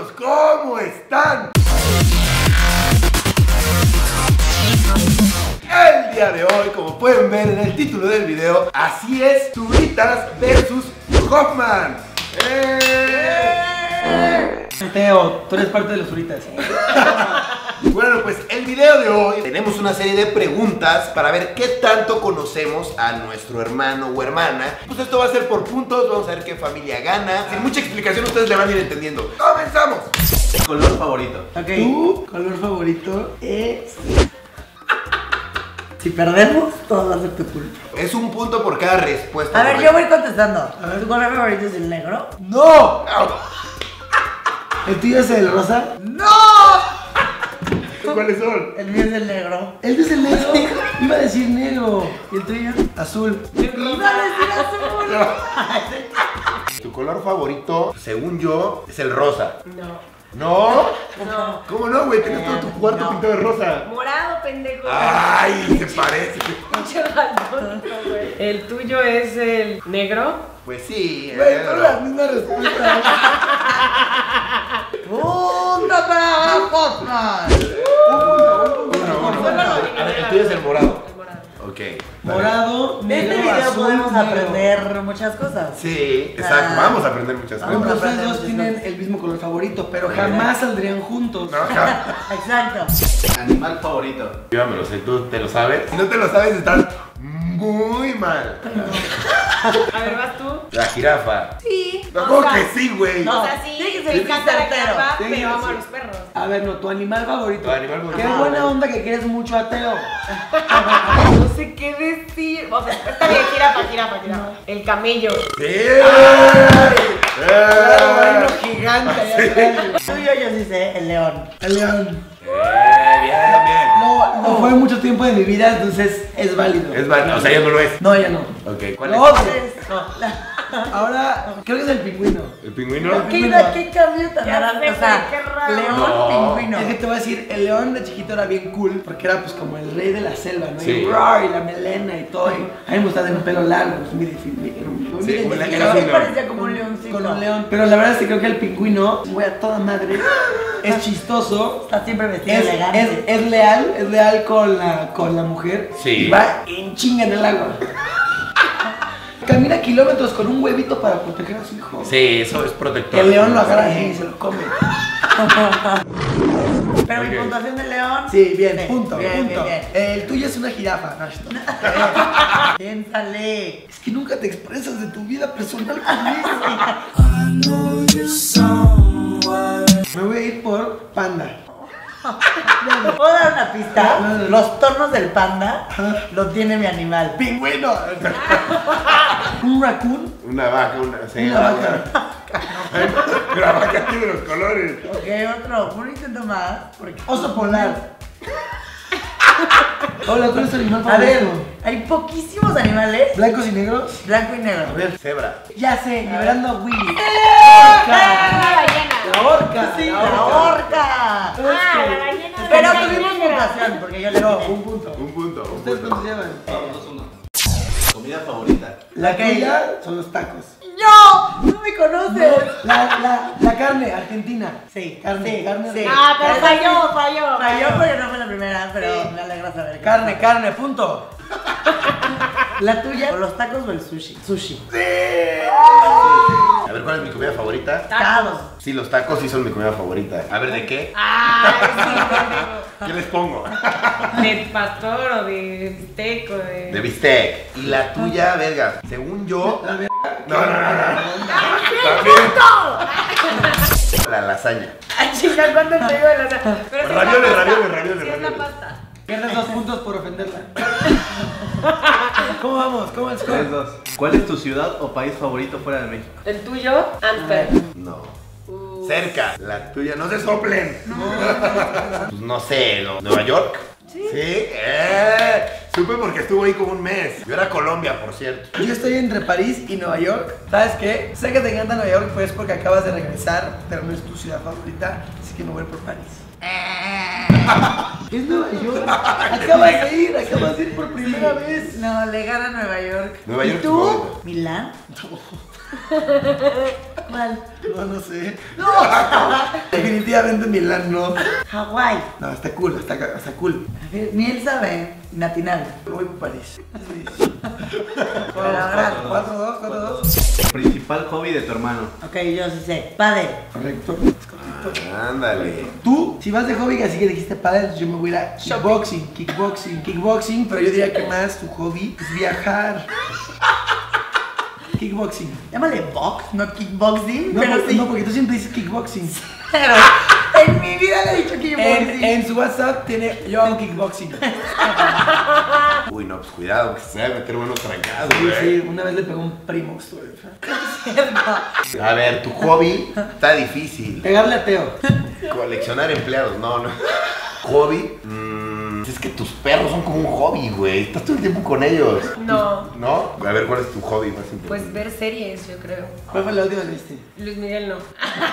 ¿cómo están? El día de hoy, como pueden ver en el título del video, así es, Zurritas versus Hoffman. Teo, tú eres parte de los Zurritas. Bueno, pues el video de hoy tenemos una serie de preguntas para ver qué tanto conocemos a nuestro hermano o hermana. Pues esto va a ser por puntos, vamos a ver qué familia gana. Sin mucha explicación ustedes le van a ir entendiendo. ¡Comenzamos! Color favorito. Ok. Tu color favorito es... Si perdemos, todo va a ser tu culpa. Es un punto por cada respuesta. A ver, correcta. yo voy contestando. ¿Tu color favorito es el negro? ¡No! ¿El tuyo es el rosa? ¡No! ¿Cuáles son? El mío es el negro. ¿El tuyo es el negro? Iba a decir negro. ¿Y el tuyo? Azul. ¡Iba a decir azul! Tu color favorito, según yo, es el rosa. No. ¿No? No. ¿Cómo no, güey? Tienes todo tu cuarto No. pintado de rosa. Morado, pendejo. ¡Ay! Se parece. Pinche balón, güey. El tuyo es el negro. Pues sí. Güey, son las mismas respuestas. ¡Punto para Hoffman! A ver, el tuyo es el morado. El morado. Ok. Morado, De este negro, video azul, podemos negro. aprender muchas cosas. Sí, exacto. Vamos a aprender muchas Por ejemplo, cosas. ustedes dos tienen el mismo color favorito, pero jamás saldrían juntos. No, ja. Exacto. Animal favorito. Yo me lo sé, tú te lo sabes. Si no te lo sabes, estás muy mal. A ver, ¿vas tú? La jirafa. Sí. No, ¿cómo que sí, güey? No. O sea, sí, Tiene que me ser encanta la certero. jirafa, Tiene que pero amo a ser. los perros. A ver, no, tu animal favorito. Tu animal favorito. Qué buena onda que quieres mucho a Teo. No sé qué decir. O sea, está bien, jirafa. El camello. ¡Sí! Claro, gigante. El tuyo yo sí sé, el león. El león. Bien. No fue mucho tiempo de mi vida, entonces es válido. Es válido, o sea, ya no lo es. No, ya no. Ok, ¿cuál No, es? ahora creo que es el pingüino. ¿El pingüino? ¿Qué cambio tan Ya raro? sé, O sea, qué raro. león, No. pingüino. Es que te voy a decir, el león de chiquito era bien cool porque era pues como el rey de la selva, ¿no? Sí. Y, roar, y la melena y todo. Y a mí me gustaba tener un pelo largo, pues muy difícil. Sí, como la- Pero sí, sí no. parecía como un leoncito. Con un león. Pero la verdad es que creo que el pingüino, güey, a toda madre, es chistoso. Está siempre vestido elegante. Es leal con la mujer. Sí. Y va en chinga en el agua. Camina kilómetros con un huevito para proteger a su hijo. Sí, eso es protector. El león lo agarra y se lo come. Pero mi Ok. puntuación de león. Sí, bien, punto, Bien, punto. bien. El tuyo es una jirafa. No, esto. Piénsale. Es que nunca te expresas de tu vida personal conmigo. Me voy a ir por panda. ¿Puedo dar una pista? No. Los tonos del panda lo tiene mi animal. ¡Pingüino! ¿Un raccoon? Una vaca, sí, Una vaca. La vaca tiene los colores. Ok, otro. Un intento más. Porque... Oso polar. Hola, ¿cuál es tu animal A ver, favorito? hay poquísimos animales ¿Blancos y negros? blanco y negro. A ver. Cebra. Ya sé, liberando a Willy. La ballena. La orca. Sí, la orca. Ah, la ballena. Pero La tuvimos ballena. puntuación porque yo le No, dije. un punto. Un punto. ¿Ustedes cuántos llevan? Vamos, 2-1. Comida favorita. La Ok. tuya son los tacos. ¡No! ¡No me conoces! La carne, argentina. Sí, Carne, sí, carne. sí. Ah, pero Esa falló. Falló porque no fue la primera, pero Sí. me alegra saber. Carne, punto. ¿La tuya? ¿O los tacos o el sushi? Sushi. A ver, ¿cuál es mi comida favorita? Tacos. Sí, los tacos sí son mi comida favorita. A ver, ¿de qué? Ay, sí, ¿Qué les pongo? pendejo. ¿De pastor o de bistec o de...? De bistec. Y la tuya, verga. Según yo. La verga. No. También. La lasaña. Ay, chica, ¿cuánto te digo de la... Pero sí es la Ravioles, pasta. ravioles. Sí es la pasta. Pierdes 2 puntos por ofenderla. ¿Cómo vamos? ¿Cómo el score? 3-2. ¿Cuál es tu ciudad o país favorito fuera de México? ¿El tuyo? Amsterdam. No. Cerca. La tuya, no se soplen. Pues no sé, ¿no? ¿Nueva York? Sí. Supe porque estuvo ahí como un mes. Yo era Colombia, por cierto. Yo estoy entre París y Nueva York. ¿Sabes qué? Sé que te encanta Nueva York, pues porque acabas de regresar, pero no es tu ciudad favorita, así que me voy por París. Es Nueva York. Acabas de ir por primera vez. No, le gana Nueva York. Nueva York ¿Y es tu tú? favorito. ¿Milán? ¿Cuál? No sé. Definitivamente Milán no. Hawái. No, está cool, está cool. A ver, ni él sabe. Natinal. Voy por París. Pero ahora. 4-2. Principal hobby de tu hermano. Ok, yo sí sé. Padre. Correcto. Ándale. Tú, si vas de hobby, así que dijiste pádel, yo me voy a ir a kickboxing, pero yo diría que más tu hobby es viajar. Kickboxing. Llámale box, no kickboxing. No, pero sí. no, porque tú siempre dices kickboxing. Pero en mi vida le he dicho kickboxing. En su WhatsApp tiene yo hago kickboxing. Uy, no, pues cuidado, que se sabe meter buenos trancados, Sí, güey. sí, una vez le pegó un primo. A ver, tu hobby está difícil. Pegarle a Teo. Coleccionar empleados, no. Hobby, es que tus perros son como un hobby, güey. Estás todo el tiempo con ellos. No. ¿No? A ver, ¿cuál es tu hobby más importante? Pues ver series, yo creo. ¿Cuál fue la última que viste? Luis Miguel no.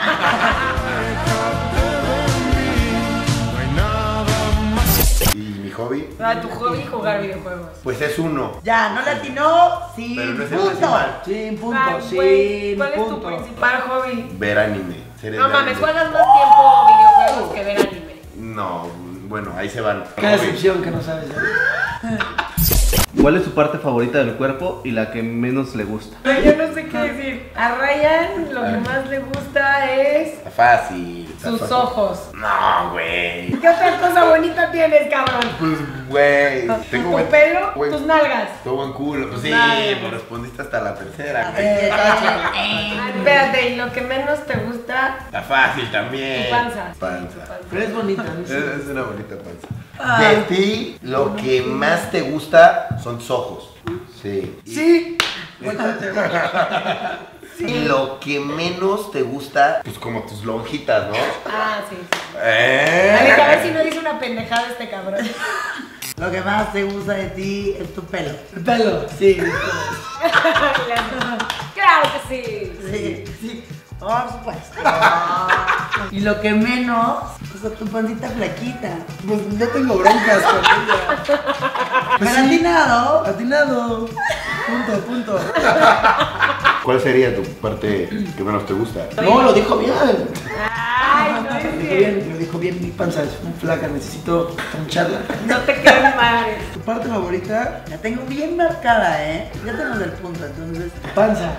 ¿Y mi hobby? Ah, tu hobby jugar videojuegos. Pues es uno. Ya, no le atinó. Sin Pero no es el punto. principal. Sin punto, Ay, güey, sin ¿cuál es tu punto. principal hobby? Ver anime. Series No de mames, anime. juegas más tiempo videojuegos que ver anime. No, bueno, ahí se van. Qué Hobby. decepción que no sabes. ¿Eh? ¿Cuál es su parte favorita del cuerpo y la que menos le gusta? Pero yo no sé qué decir. A Ryan lo que más le gusta es Está fácil. está sus fácil. ojos. No, güey. ¿Qué otra cosa bonita tienes, cabrón? Pues, güey. Tengo ¿Tu buen pelo? buen- ¿Tus nalgas? Tengo buen culo. Pues sí, Nalgas. pues respondiste hasta la tercera, güey. Ay, espérate, ¿y lo que menos te gusta? Está fácil también. Tu panza. Panza. Pero es bonita, ¿no? Es una bonita panza. De ti, lo que más te gusta son tus ojos. Sí. Sí. Y lo que menos te gusta, pues como tus lonjitas, ¿no? Ah, sí. A ver si no dice una pendejada este cabrón. Lo que más te gusta de ti es tu pelo. El pelo, sí. Claro que sí. Sí, sí. Por supuesto. Y lo que menos, pues tu pancita flaquita. Pues no tengo broncas con ella. Pues Pero atinado. Atinado. Punto. ¿Cuál sería tu parte que menos te gusta? No, lo dijo bien. Ay, no es cierto. Lo dijo bien, mi panza es muy flaca, necesito poncharla. No te quedes madre. Tu parte favorita, La tengo bien marcada, ¿eh? Ya tenemos el punto, entonces. tu panza.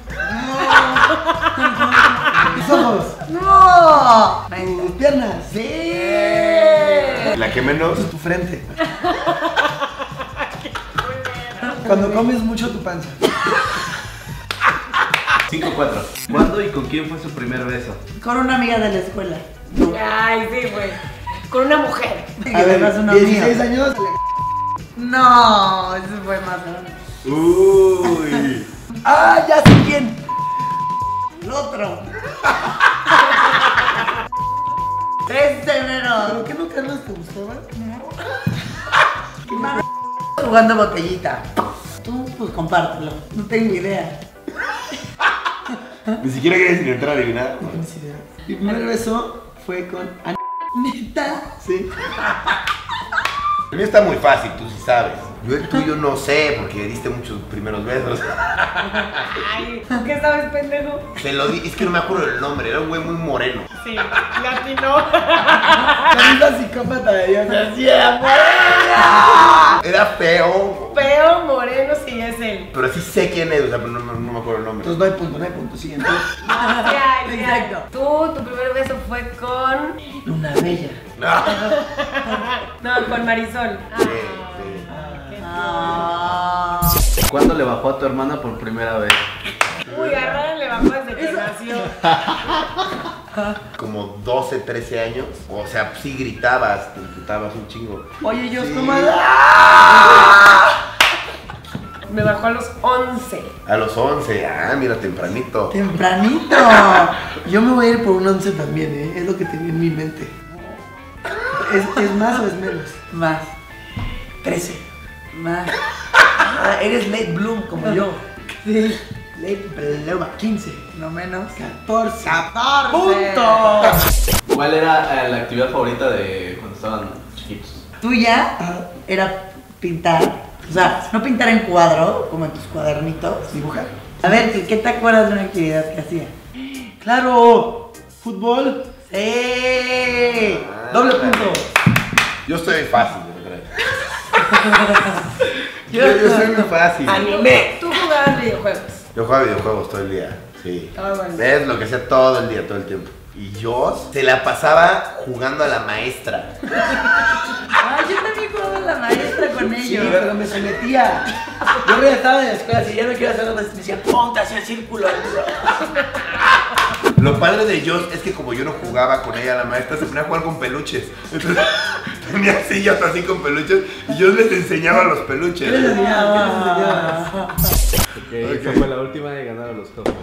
Tus ojos, ¡No! tus piernas, ¡Sí! La que menos, tu frente. Cuando comes mucho tu panza. 5-4. ¿Cuándo y con quién fue su primer beso? Con una amiga de la escuela. Ay, sí, güey. Con una mujer. A ver, más uno 16 mío. años. No, ese fue más grande. uy. Ah, ya sé quién. El otro. 3 de enero. ¿Pero qué no, Carlos, te gustaba? Jugando botellita. Tú, pues compártelo. No tengo idea. Ni siquiera quieres intentar adivinar. No tienes idea. Mi primer beso fue con Ana. ¿Neta? Sí. El mío está muy fácil, tú sí sabes. Yo el tuyo no sé, porque diste muchos primeros besos. Ay, ¿qué sabes, pendejo? Te lo di, es que no me acuerdo del nombre, era un güey muy moreno. Sí, latino. La psicópata de Dios. ¡Sí, amor! Era feo, Feo, moreno, sí es él. pero sí sé quién es, o sea, pero no me acuerdo el nombre. Entonces no hay punto, siguiente. Exacto. Tú, tu primer beso fue con. Luna Bella. No. No, con Marisol. Sí, Ah. ¿Cuándo le bajó a tu hermana por primera vez? Uy, a Ryan le bajó desde que nació. como 12, 13 años. O sea, sí gritabas, te imputabas un chingo. Oye, yo Sí. como Me bajó a los 11. A los 11, mira, tempranito. tempranito. Yo me voy a ir por un 11 también, ¿eh? Es lo que tenía en mi mente. ¿Es más o es menos? Más. 13. Más. Ah, eres late bloom como yo. Sí. Late bloom. 15. No menos. 14. 14. ¡Punto! ¿Cuál era la actividad favorita de cuando estaban chiquitos. Tuya era pintar, o sea, no pintar en cuadro, como en tus cuadernitos. Dibujar. A ver, ¿qué te acuerdas de una actividad que hacía? Claro, fútbol. ¡Sí! Doble punto. Yo estoy fácil, Yo soy muy fácil. Anime. Tú jugabas videojuegos. Yo juego videojuegos todo el día, sí. Ah, bueno. ¿Ves? Lo que sea todo el día, todo el tiempo. Y yo se la pasaba jugando a la maestra. Ah, yo también jugaba a la maestra con Sí, ellos. pero me sometía. Yo estaba en la escuela, si ya no quiero hacer nada, me decía, ponte hacia el círculo. Lo padre de Joss es que como yo no jugaba con ella, la maestra se ponía a jugar con peluches. Entonces tenía sillas así con peluches y yo les enseñaba los peluches. ¿Qué les enseñaba? Ok, esa fue la última de ganar a los Hoffman.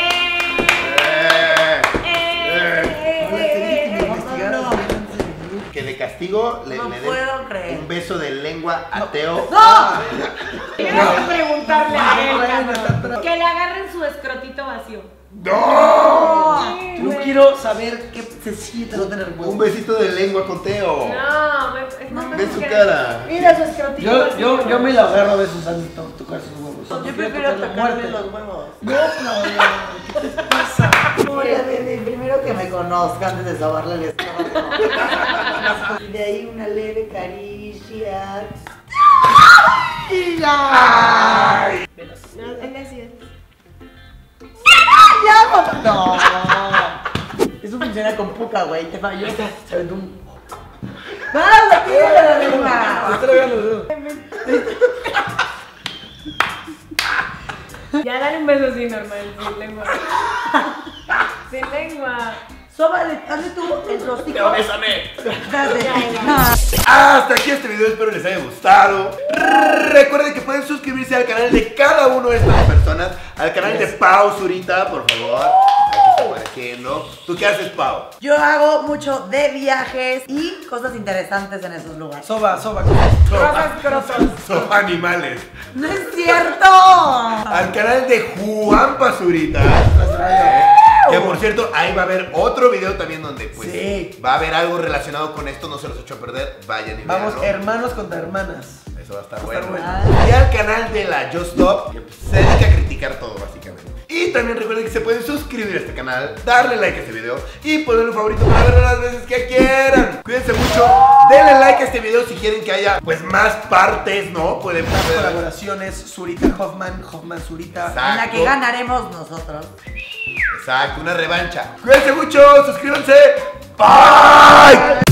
Que de castigo le No den puedo creer. un beso de lengua a Teo. Tienes que preguntarle a él, bueno, cabrón. Que le agarren su escrotito vacío. ¡No! No quiero saber qué se siente no tener huevos. Un besito de lengua con Teo. No, es más Ve su cara. Mira su escrotito vacío. Yo me lo agarro a veces antes de tocar sus huevos. Yo Quiero prefiero tocar la tocarme muerte. los huevos. No, Claudia, ¿qué te pasa? Hola, bebé, primero que me conozca antes de sobarle el estómago. Y de ahí una leve caricia. Y ya. No, él así es. ¡Ya, papá! No. Eso funciona con puca, güey. Te falló. Se aventó un. ¡Vas, tírale la lengua! Ya dale un beso así normal, sin lengua. Sin lengua. Sóbale, hazle tú el rostro. ¡Bésame! Dale. Hasta aquí este video, espero les haya gustado. Recuerden que pueden suscribirse al canal de cada uno de estas personas. Al canal de Pau Zurita, por favor. Aquí está apareciendo. ¿Tú qué haces, Pau? Yo hago mucho de viajes y cosas interesantes en esos lugares. Soba. Son animales. ¡No es cierto! Al canal de Juan Pazurita. Que por cierto, ahí va a haber otro video también donde pues Sí. va a haber algo relacionado con esto, no se los echo a perder, vayan y Vamos, véanlo. hermanos contra hermanas. Eso va a estar Va a bueno. estar bueno. Y al canal de la Just Stop, que pues, se dedica a criticar todo básicamente. Y también recuerden que se pueden suscribir a este canal, darle like a este video y ponerle un favorito para verlo las veces que quieran. Cuídense mucho, denle like a este video si quieren que haya pues más partes, ¿no? Pueden Las ver. colaboraciones, Zurita Hoffman, Hoffman Zurita. Exacto. En la que ganaremos nosotros. Exacto, una revancha. Cuídense mucho, suscríbanse. Bye.